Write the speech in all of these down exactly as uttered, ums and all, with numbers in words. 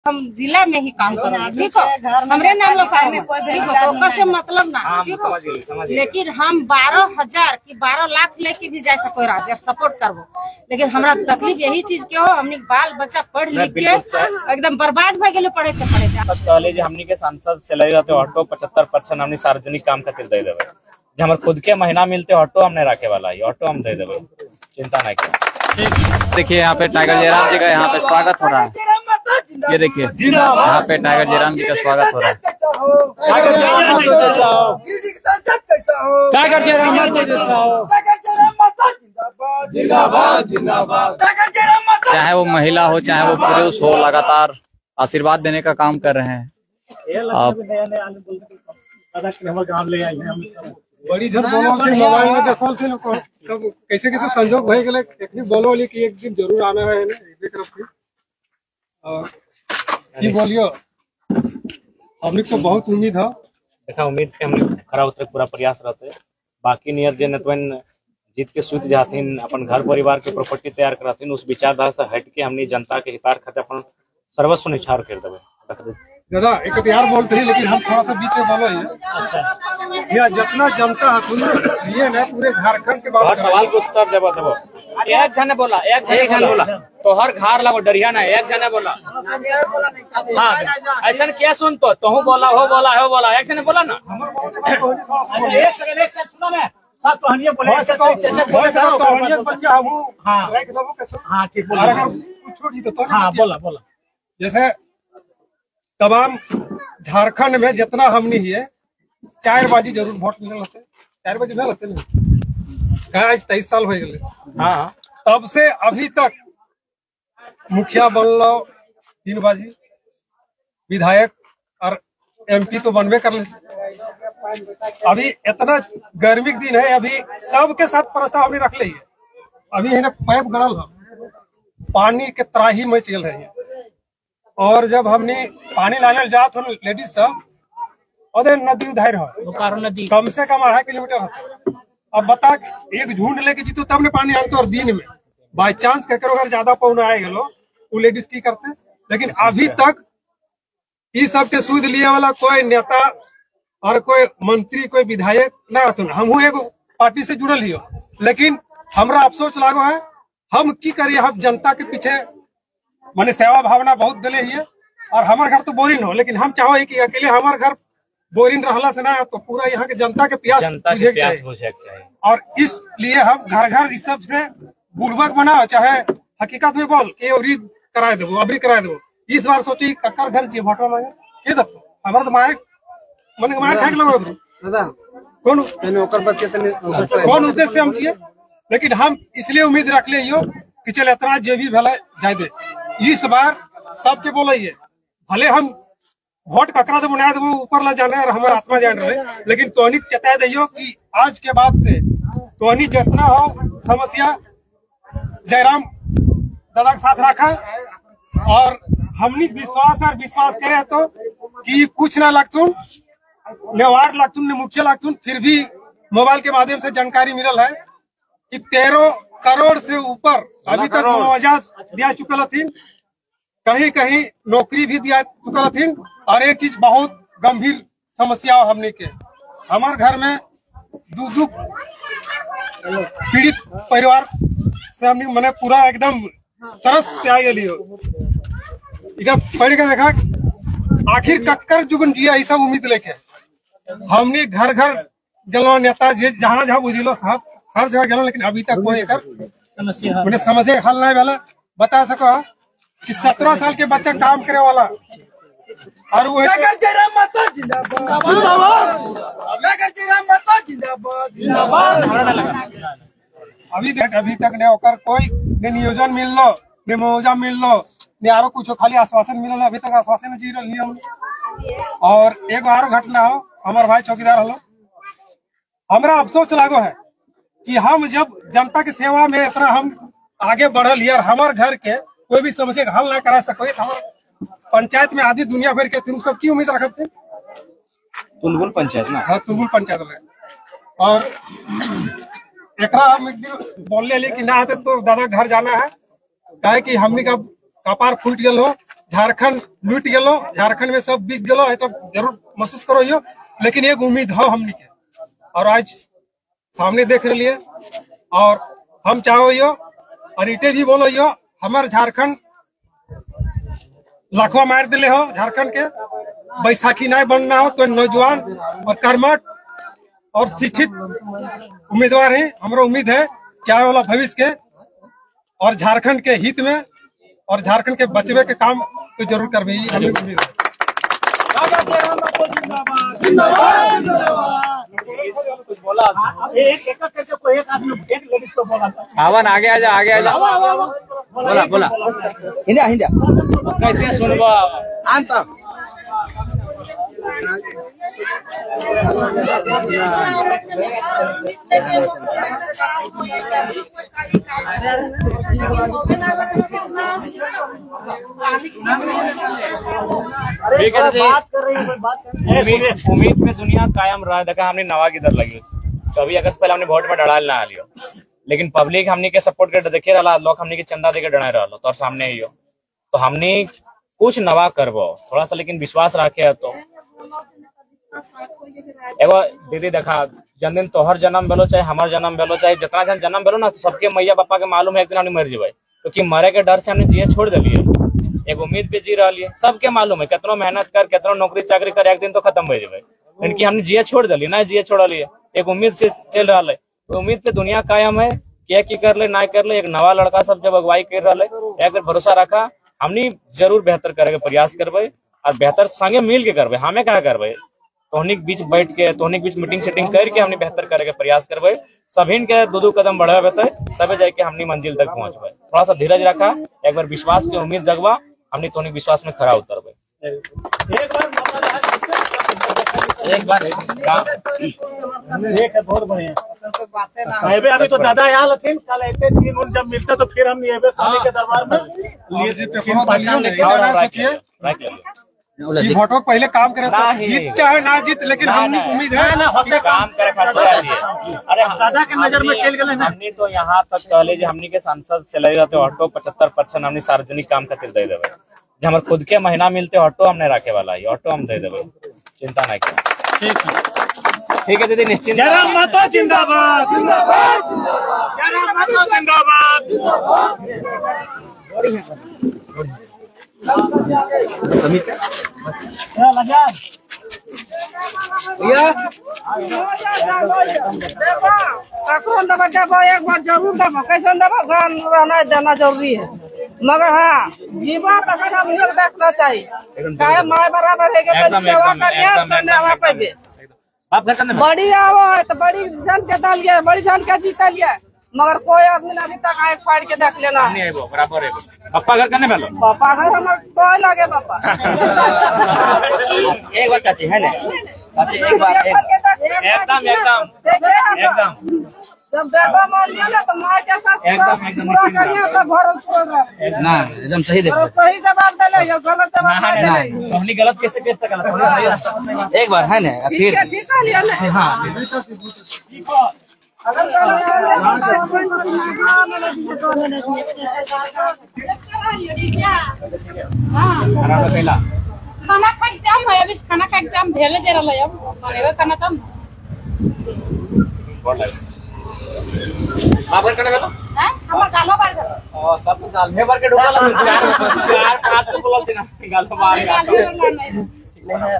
हम जिला में ही काम कर रहे हैं, ठीक है। हमरे नाम लो सारे में ठीक है, तो से मतलब ना ठीक है। लेकिन हम बारह हजार की बारह लाख लेके भी जा सको राज्य सपोर्ट करबो, लेकिन हमारा तकलीफ यही चीज के हो, हमने बाल बच्चा पढ़ लिख के एकदम बर्बाद भे गए पढ़े के पढ़े कहले जे हमनी के सांसद सैलरी रहते ऑटो पचहत्तर परसेंट हमनी सार्वजनिक काम खातिर दे देवे, जो हमारे खुद के महीना मिलते ऑटो हमने रखे वाला है, ऑटो हम दे देवे, चिंता नहीं करें। देखिए यहाँ पे टाइगर जयराम जी का यहाँ पे स्वागत हो रहा है, ये देखिए यहाँ पे टाइगर जयराम जी का स्वागत हो रहा है। टाइगर जयराम जिंदाबाद जिंदाबाद, चाहे वो महिला हो चाहे वो पुरुष हो, लगातार आशीर्वाद देने का काम कर रहे हैं। आप बड़ी झट बोलो मोबाइल में देखल थे लोग तब कैसे कैसे संजोग भए गेले, एक बोलो ली कि एक दिन जरूर आना है ना एक तरफ की और की बोलियो हमने तो बहुत उम्मीद है। देखा उम्मीद के हमने खरा उतरे पूरा प्रयास रहते, बाकी नियर जे नतवन जीत के सूत जाथिन अपन घर परिवार के प्रॉपर्टी तैयार कराथिन, उस विचारधारा से हट के हमने जनता के हितार्थ खातिर अपन सर्वस्व निछावर कर देवे। दादा एक प्यार बोलते हैं लेकिन हम थोड़ा सा बीच में बोलो है। अच्छा यह जितना जनता है ये ना पूरे झारखंड के बारे सवाल को उत्तर देबो देबो एक जने बोला एक जने बोला तो हर घर लगो डरिया ना, एक जने बोला हाँ ऐसा क्या सुन तो तू बोला हो बोला हो बोला एक जने बोला ना। एक सेकंड एक सेकंड सुनो ना सब कहानियां बोले हाँ ठीक बोला हाँ बोला बोला जैसे तमाम झारखंड में जितना हमने ही है चार बाजी जरूर वोट मिले होते, चार बाजी मिले होते नहीं कहा आज तेईस साल हो गए हाँ तब से अभी तक मुखिया बन लो तीन बाजी, विधायक और एमपी तो बनवे कर ले। अभी इतना गर्मी के दिन है, अभी सबके साथ प्रस्ताव हमने रख ली है। अभी है ना पाइप गड़ल है, पानी के त्राही में चल रही है और जब हमने पानी लाने जात हो लेडीज सब और नदी उधार हो नदी कम से कम अढ़ाई किलोमीटर है। अब बता एक झुंड लेके जीतो तब ने पानी आनते और दिन में बाई चांस करो अगर ज्यादा पौना आए गलो वो लेडीज की करते, लेकिन अभी तक इस सब के सूद लिए वाला कोई नेता और कोई मंत्री कोई विधायक ना आते। हम एक पार्टी से जुड़ल ही हो, लेकिन हमरा अफसोस लागो है हम की करिए, हम जनता के पीछे मैंने सेवा भावना बहुत दिले ही है और हमारे घर तो बोरिंग हो, लेकिन हम चाहो कि अकेले हमारे घर बोरिंग रहला से ना तो पूरा यहाँ के जनता के प्यास जनता के प्यास बुझे चाहिए और इसलिए हम घर घर इस सब से बुलवर्क बनाओ, चाहे हकीकत में बोल के अवरी कराए देवो अभी कराए देवो। इस बार सोची कक्कर घर जी वोट मांगे के दो हमारे तो माए मन माए खाक लोग दादा कौन कौन उद्देश्य हम चाहिए, लेकिन हम इसलिए उम्मीद रख ले कि चल इतना जे भी भले जाए दे इस बार सबके बोले भले हम वोट ककरा दे बुना दे ऊपर ला जाने और हमारा आत्मा जान रहे, लेकिन तोहनी चता दियो कि आज के बाद से तोहनी जितना हो समस्या जयराम दादा के साथ रखा और हमनी विश्वास और विश्वास करे तो कि कुछ ना लगतुन न वार्ड लगतुन न मुखिया लगतुन, फिर भी मोबाइल के माध्यम से जानकारी मिलल है कि तेरह करोड़ से ऊपर अभी तक मुआवजा दिया चुकल थी, कहीं कहीं नौकरी भी दिया चुकल थी। और एक चीज बहुत गंभीर समस्या हमने के हमारे घर में दू दू पीड़ित परिवार से हमने मैंने पूरा एकदम तरस से आ गई हो पढ़ के देखा आखिर कक्कर जुगन जिया ये सब उम्मीद लेके हमने घर घर गलो नेता जहाँ जहाँ बुझिलो साहब हर जगह गलो, लेकिन अभी तक कोई समस्या मैंने समस्या हल नहीं वाला बता सको कि सत्रह साल के बच्चा काम करे वाला और वो अभी देख अभी तक ने ओकर कोई ने नियोजन मिल लो ने मुआवजा मिल लो ने आरो कुछ खाली आश्वासन मिलल, अभी तक आश्वासन जी रही हम। और एक आरो घटना हो हमारे भाई चौकीदार हलो हमरा अफसोस लागो है कि हम जब जनता की सेवा में इतना हम आगे बढ़ल और हमारे घर के कोई भी समस्या का हल ना करा सको, पंचायत में आधी दुनिया भर के तुम सब की उम्मीद रखते तुलबुल पंचायत ना हाँ तुलबुल पंचायत में और एकरा हम एक दिन बोलने लिए कि ना आते तो दादा घर जाना है, कहे कि हमने का कपार फूट गल हो झारखंड लूट गलो, झारखंड में सब बीत गलो है तो जरूर महसूस करो यो, लेकिन एक उम्मीद हो हमनी के और आज सामने देख रही और हम चाहो यो और इटे भी बोलो यो हमारे झारखंड लाखों मार दिले हो झारखंड के बैसाखी नहीं बनना हो तो नौजवान और कर्मठ और शिक्षित उम्मीदवार हैं। हमारा उम्मीद है क्या वाला भविष्य के और झारखंड के हित में और झारखंड के बचवे के काम तो जरूर करवे हमें उम्मीद है। आवन आगे आजा आगे आजा बोला बोला हिंदा हिंदा कैसे सुनबा आंता उम्मीद में दुनिया कायम रहा। देखा हमने नवा किधर लगी कभी अगस्त पहले हमने वोट में डराल ना लियो, लेकिन पब्लिक हमने के सपोर्ट कर देखे रहा, लोग हमने के चंदा देके डरा रहा तो सामने ही हो तो हमने कुछ नवा करबो थोड़ा सा, लेकिन विश्वास रखे तो एगो दीदी देखा जन्मदिन तोहर जन्म भेलो चाहे हमार जन्म भेलो चाहे जितना जन जन्म भेलो ना सबके मैया पापा के मालूम है एक दिन हमने मर जेबे, क्योंकि मरे के डर से हमने जिये छोड़ दिलिए, एक उम्मीद पे जी रहा है सबके मालूम है कितना मेहनत कर कितना नौकरी चाकरी कर एक दिन तो खत्म हो जाए, इनकी हमने जिये छोड़ दिली ना जिये छोड़ लिए एक उम्मीद से चल रहा है। तो उम्मीद पे दुनिया कायम है क्या की कर ले ना कर ले, एक नवा लड़का सब जब अगुवाई कर रहा है एक भरोसा रखा हमने जरूर बेहतर करे प्रयास करबे और बेहतर संगे मिल के करबे, हमें क्या करबे तोहनी के बीच बैठ के तोहनी के बीच मीटिंग सेटिंग करके हमने बेहतर करे के प्रयास करबे, सभी के दो दो कदम बढ़ावे तबे जाके हमने मंजिल तक पहुंचबे। थोड़ा सा धीरज रखा, एक बार विश्वास की उम्मीद जगवा, हमने तोहनी विश्वास में खरा उतरबे। एक बार एक है बहुत बढ़िया एबे अभी तो दादा यहाँ लथिन कल ऐसे चीन उन जब मिलते तो फिर हम एबे खाने के दरबार में ये फोटो पहले काम करे तो जीत चाहे ना जीत, लेकिन हमने उम्मीद है ना होते काम करे खातिर अरे दादा के नजर में चल गए ना। हमने तो यहाँ तक कहले जे हमनी के सांसद चले जाते ऑटो पचहत्तर परसेंट हमने सार्वजनिक काम खातिर दे देवे, जो हमारे खुद के महीना मिलते ऑटो हमने रखे वाला है, ऑटो हम दे देवे, चिंता नहीं करें। ठीक है ठीक है दीदी निश्चिंत। जरा माता जिंदाबाद जिंदाबाद जरा माता जिंदाबाद। कौन दबा दबा एक बार जरूर दबा, कैसे दबा घर रहना देना जरूरी है, मगर हाँ जीवा तक हम लोग देखना चाहिए चाहे माँ बराबर है सेवा करिए बड़ी आवो है तो बड़ी जन के डालिए बड़ी जन के जीता लिया, मगर कोई आदमी अभी तक आए फाड़ के देख लेना बराबर है। पापा घर करने वाला पापा घर हमारे कोई लगे पापा एक बार चाची है ना चाची एक बार एकदम एकदम एकदम जब बेटा मान लिया ना तो माँ के साथ पूरा करिए तो घर छोड़ रहे ना एकदम सही देखो सही जवाब दे या गलत जवाब दे तो हमने गलत कैसे कर सकला, एक बार है ना फिर ठीक है लिया ना हाँ अगर पहला खाना खाई टाइम है, अभी खाना खाई टाइम भेले जरा ले अब बनेबे खाना तब बोल लगे आप घर करने वाला हैं हमर गालो बार कर और सब गाल में भर के ढोका लगा चार चार पांच को बोल देना गाल मार गालो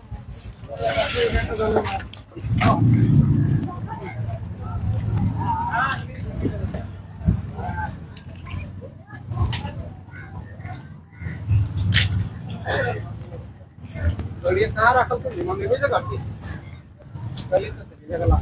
ये कहाँ रखा तो मम्मी भी जगह की पहले तो जगह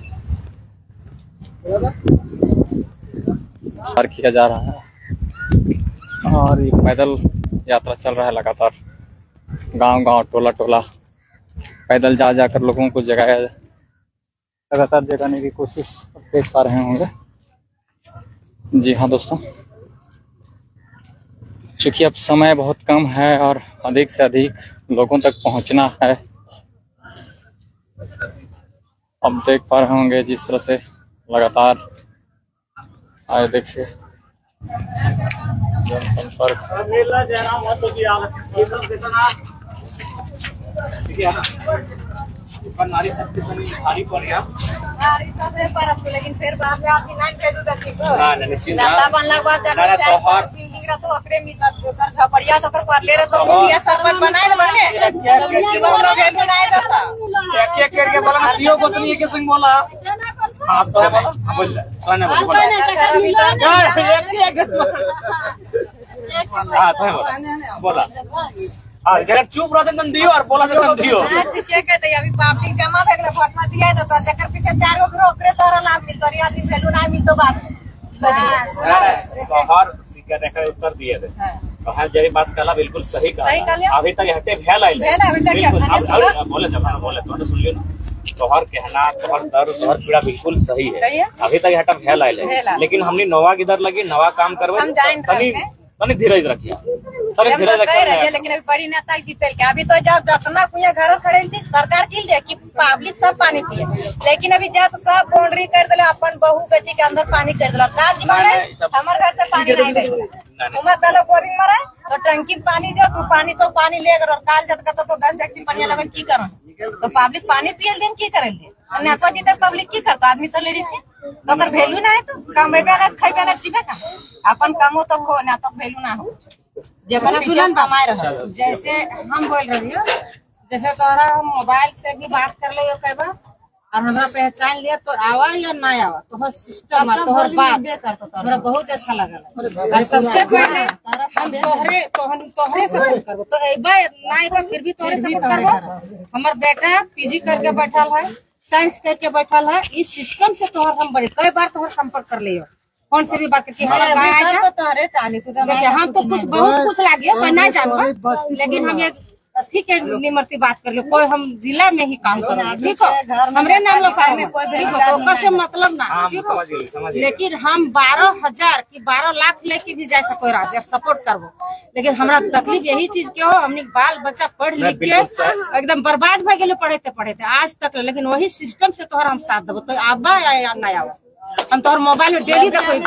पार किया जा रहा है और ये पैदल यात्रा चल रहा है लगातार, गांव गांव टोला टोला पैदल जा जाकर लोगों को जगाया लगातार जगाने की कोशिश देख पा रहे होंगे। जी हाँ दोस्तों, चूंकि अब समय बहुत कम है और अधिक से अधिक लोगों तक पहुंचना है, अब देख पा रहे होंगे जिस तरह से लगातार आए देखिए जनसंपर्क मेला जयराम महतो की हालत ये सब कितना ठीक है ना इस पर नारी शक्ति बनी भारी पड़ गया नारी सब में परत को लेकिन फिर बाद में आती नहीं भेजू देती को ना ना निश्चित दादा बनला के बाद ना ना तोहर बिल्डिंग रा तो ओकरे मिलत कर झपड़िया तो कर पर ले रे तो मुखिया सरपंच बनाए न बने की वो भेजू नहीं देता एक एक करके बोला ना दियो गोतनी के संग बोला हां तो बोल सोना बोल एक एक हां तो बोला हाँ जरा चुप रहो तो दियो और बोला तो दियो ठीक है कहते अभी पब्लिक जमा भेगले वोट में दिया तो जकर पीछे चारों ग्रो ओकरे तोरा लाभ मिल तोरी आदमी वैल्यू ना मिल तो बात हर सिक्का देखा उत्तर दिए थे तो हर जरी बात कला बिल्कुल सही कहा अभी तक हटे भेल आई बोले जब बोले तो सुन लियो ना तोहर कहना तोहर दर्द तोहर पीड़ा बिल्कुल सही है अभी तक हटा भेल आई लेकिन हमने नवा किधर लगी नवा काम करवे तनी तनी धीरज रखिए तनी धीरज रखिए लेकिन अभी बड़ी नेता जीतल के अभी तो जब जितना कुछ घर खड़े थी सरकार की दे कि पब्लिक सब पानी पिए लेकिन अभी जब सब बाउंड्री कर दिले अपन बहू बेटी के अंदर पानी कर दिला का दिमाग हमारे घर से पानी नहीं गई हमारे दलो बोरिंग मारे तो टंकी पानी दो तू पानी तो पानी ले और काल जब का तो दस टैक्सी पानी लगे की करें तो पब्लिक पानी पिए दिन की करेंगे नेता जी पब्लिक की करता आदमी से लेडीज से तो अगर वैल्यू ना है तो कमेबे ना खाइबे ना जीवे का अपन कमो तो खो ना तो वैल्यू ना हो जब सुनन कमाए रहो जैसे हम बोल रही हो जैसे तोहरा मोबाइल से भी बात कर ले कई बार और हमरा पहचान लिया तो आवा या ना आवा तोहर सिस्टम तोहर बात हमरा बहुत अच्छा लगा और सबसे पहले हम तोहरे तोहन तोहरे सपोर्ट करबो तो एबा ना एबा फिर भी तोहरे सपोर्ट करबो हमर बेटा पीजी करके बैठल है साइंस करके बैठल है इस सिस्टम से तोहर हम बड़े कई बार तोहर संपर्क कर लियो कौन से भी बात करके हमारा तोहरे चाली हम तो कुछ बहुत कुछ लागे कोई नहीं जानबो लेकिन हम एक ठीक है निमरती बात कर लो कोई हम जिला में ही काम कर रहे ठीक हो हमरे नाम लो सारे ठीक हो तो से मतलब ना ठीक हो लेकिन हम बारह हजार की बारह लाख लेके भी जा सको राज्य सपोर्ट करबो लेकिन हमरा तकलीफ यही चीज के हो हमने बाल बच्चा पढ़ लिख के एकदम बर्बाद भे गेले पढ़ते पढ़ते आज तक लेकिन वही सिस्टम से तोहर हम साथ देबो तो आबा या ना आवा हम तोहर मोबाइल में डेली देखो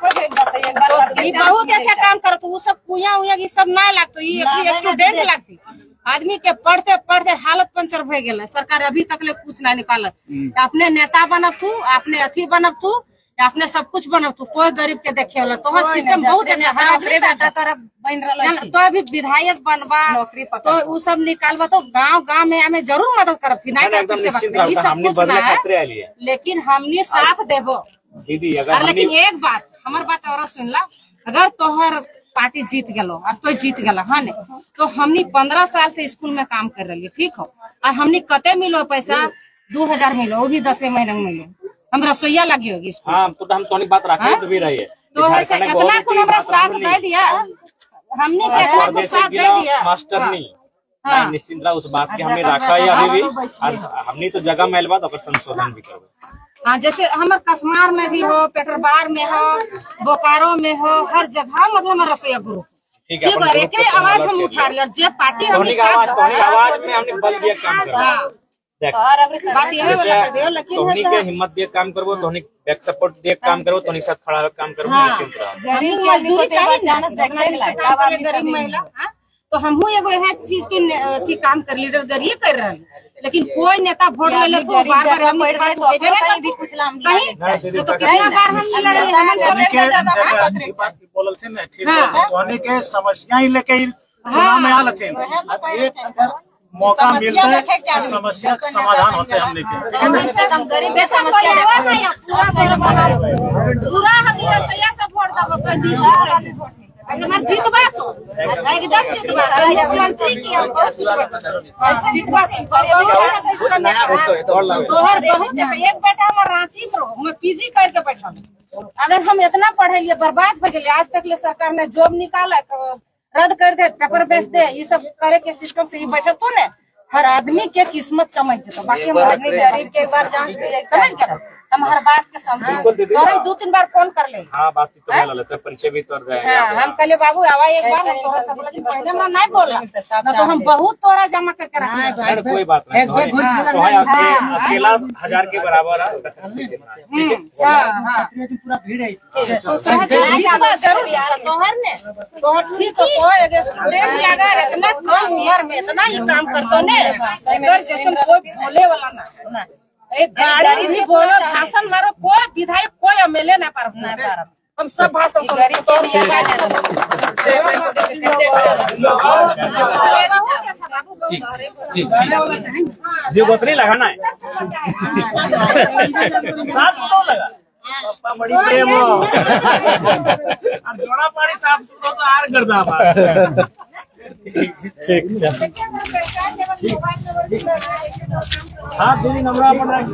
बहुत अच्छा काम करो तो वो सब कुया उया ये सब ना लगतो ये स्टूडेंट लगती आदमी के पढ़ते पढ़ते हालत पंचर भे गेल सरकार अभी तक ले कुछ ना निकालत अपने नेता बनब तू अपने अथी बनब तू अपने सब कुछ बनब तू कोई गरीब के देखे वाला तो सिस्टम बहुत अच्छा है तो अभी विधायक बनबा तो वो सब निकालबा तो गांव गांव में हमें जरूर मदद करब थी नहीं करब से बात ये सब कुछ ना है लेकिन हमने साथ देबो दीदी अगर लेकिन एक बात हमार बात और सुन ला अगर तोहर पार्टी जीत गलो और तो जीत गला हाँ ने तो हमनी पंद्रह साल से स्कूल में काम कर रही ठीक हो और हमनी कते मिलो पैसा दो हजार मिलो वो भी दस महीने में मिलो हम रसोईया लगी होगी हाँ तो हम तो बात रखे तो भी रही है तो वैसे इतना कुछ हमारा साथ दे दिया हमने इतना कुछ साथ दे दिया मास्टर नहीं हाँ निश्चिंत उस बात की हमने रखा है अभी भी हमने तो जगह मेल बात अगर संशोधन भी करवे हाँ जैसे हमारे कसमार में भी हो पेटरबार में हो बोकारो में हो हर जगह मतलब रसोईया गुरु ठीक है एक आवाज हम उठा रही और जे पार्टी हमने आवाज में हमने बल दिया काम कर बात यही लेकिन तोहनी के हिम्मत दिए काम करबो तोहनी बैक सपोर्ट दिए काम करबो तोहनी साथ खड़ा होकर काम करबो निश्चित रहो गरीब मजदूरी चाहिए गरीब महिला तो हमहू एगो यह चीज के काम कर लीडर जरिए कर रहे लेकिन कोई नेता वोट ले ले तो बार बार हम भी कुछ कहीं तो कितना बार हम बोलल थे ना ठीक है होने के समस्या ही लेके चुनाव में आल थे एक अगर मौका मिलता है समस्या का समाधान होते हैं हमने के कम से कम गरीब समस्या पूरा हम रसोईया से वोट देबो तो बीस अगर जीतबा तो एकदम जीतबा मुख्यमंत्री की हम बहुत जीतबा तोहर बहुत एक बेटा हमार रांची में हम पीजी करके बैठा अगर हम इतना पढ़े लिए बर्बाद हो गए आज तक ले सरकार ने जॉब निकाला रद्द कर दे पेपर बेच दे ये सब करे के सिस्टम से ही बैठे तो ने हर आदमी के किस्मत चमक जाता बाकी हम आदमी गरीब के एक बार जान समझ गए हम हर बात के समझे हम दो तीन बार फोन कर ले। हाँ बातचीत तो मिला लेते परिचय भी तो गए। हाँ, हम कहले बाबू आवा एक बार हम तोहरा सब लोग पहले ना नहीं बोला ना तो हम बहुत तोरा जमा करके रखे। कोई बात नहीं, तो है आपके अकेला हजार के बराबर है। पूरा भीड़ है जरूर तोहर ने तो ठीक है स्टूडेंट लगा इतना कम उम्र में इतना ही काम करते ने जैसे कोई बोले वाला ना एक गाड़ी भी बोलो भाषण मारो कोई विधायक कोई एमएलए ना पार ना पार हम सब भाषण जो बतरी लगाना है साफ तो लगा पापा बड़ी प्रेम हो अब जोड़ा पानी साफ तो तो आर कर दा ठीक चल हाँ दीदी नंबर अपन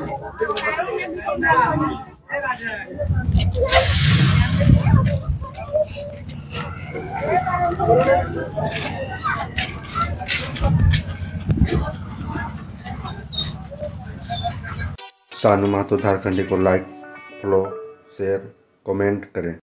सानू महतो झारखंडी को लाइक फॉलो शेयर कमेंट करें।